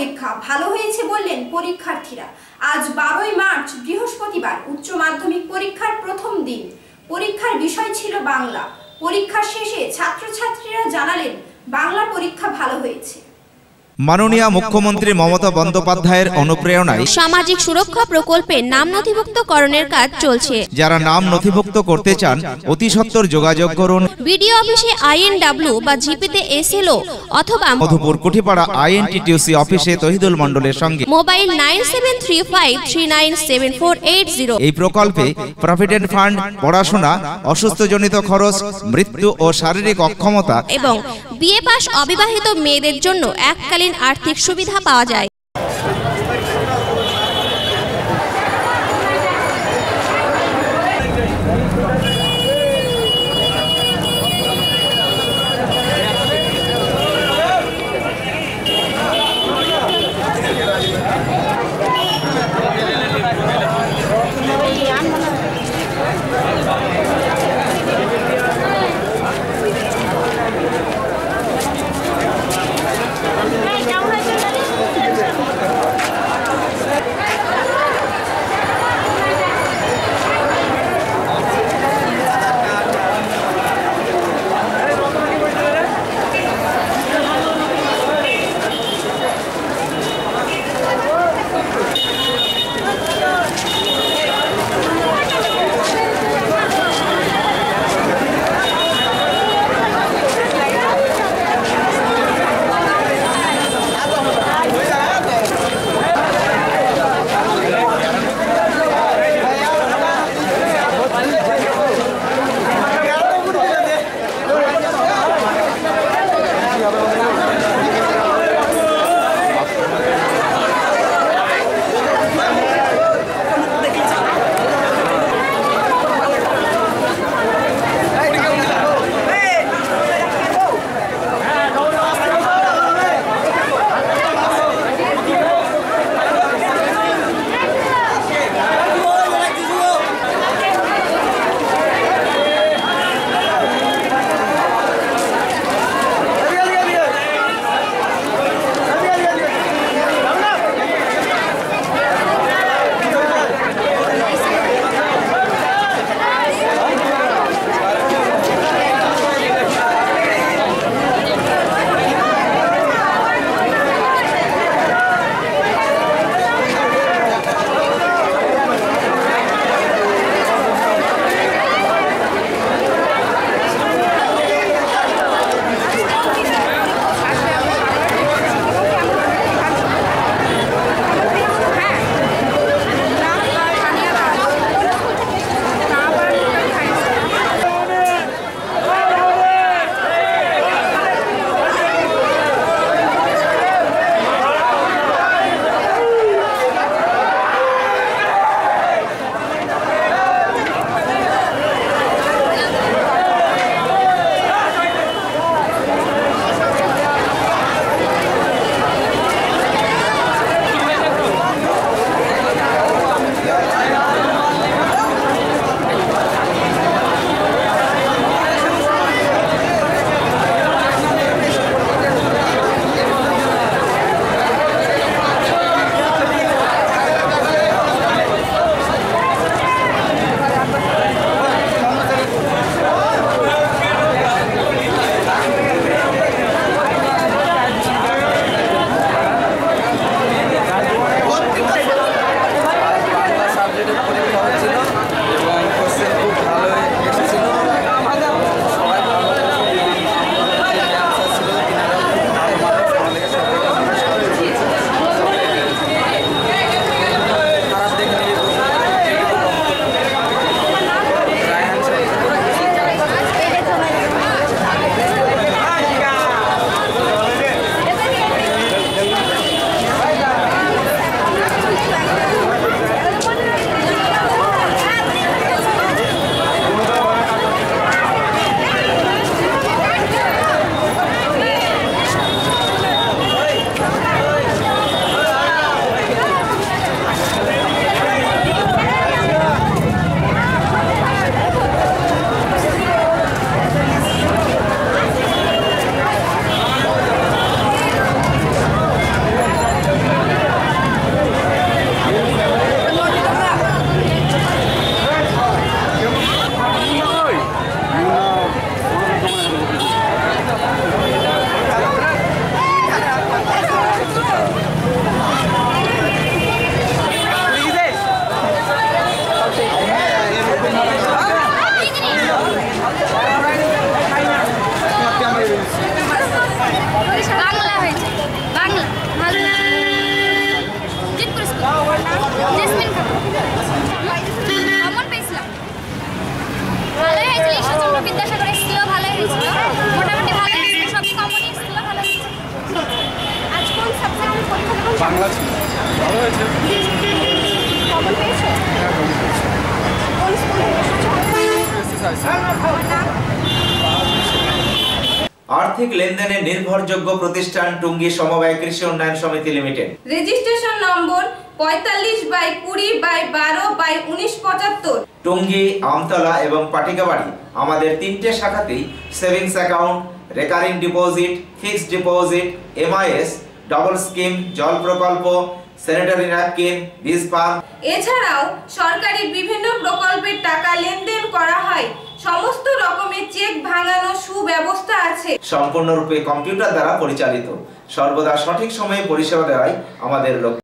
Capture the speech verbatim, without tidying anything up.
পরীক্ষা ভালো হয়েছে বললেন পরীক্ষার্থীরা। আজ বারোই মার্চ বৃহস্পতিবার উচ্চ মাধ্যমিক পরীক্ষার প্রথম দিন। পরীক্ষার বিষয় ছিল বাংলা। পরীক্ষা শেষে ছাত্রছাত্রীরা জানালেন বাংলা পরীক্ষা ভালো হয়েছে। মাননীয় মুখ্যমন্ত্রী মমতা বন্দ্যোপাধ্যায়ের অনুপ্রেরণায় সামাজিক সুরক্ষা প্রকল্পে নাম নথিভুক্তকরণের কাজ চলছে। যারা নাম নথিভুক্ত করতে চান অতি সত্বর যোগাযোগ করুন বিডিও অফিসে আইএনডব্লিউ বা জিপিতে এসএলও অথবা মধুপুর কুঠিপাড়া আইএনটিটিউসি অফিসে তহিদুল মণ্ডলের সঙ্গে mobile nine seven three five three nine seven four eight zero. এই প্রকল্পে প্রভিডেন্ট ফান্ড, পড়াশোনা, অসুস্থজনিত খরচ, মৃত্যু ও শারীরিক অক্ষমতা এবং বিএ পাস অবিবাহিত মেয়েদের জন্য এককালীন আর্থিক সুবিধা পাওয়া যায়। বাংলা ছিল ভালো হয়েছে। খবর পেয়েছো? কোন স্কুলে এসেছো? তোমার নাম? আর্থিক লেনদেনে নির্ভরযোগ্য প্রতিষ্ঠান টুঙ্গী সমবায় কৃষি উন্নয়ন সমিতি লিমিটেড। রেজিস্ট্রেশন নম্বর পঁয়তাল্লিশ বাই কুড়ি বাই বারো বাই উনিশ পঁচাত্তর। টুঙ্গী, আমতলা এবং পাটিকাবাড়ি আমাদের তিনটে শাখাতেই savings account, recurring deposit, fixed deposit, MIS, double scheme, জল প্রকল্প, স্যানিটারি ন্যাপকিন, বীজ পাম্প এছাড়াও সরকারি বিভিন্ন প্রকল্পের টাকা লেনদেন করা হয়। সমস্ত রকমের চেক ভাঙানো সুব্যবস্থা আছে। সম্পূর্ণরূপে কম্পিউটার দ্বারা পরিচালিত। সর্বদা সঠিক সময়ে পরিষেবা দেওয়াই আমাদের লক্ষ্য।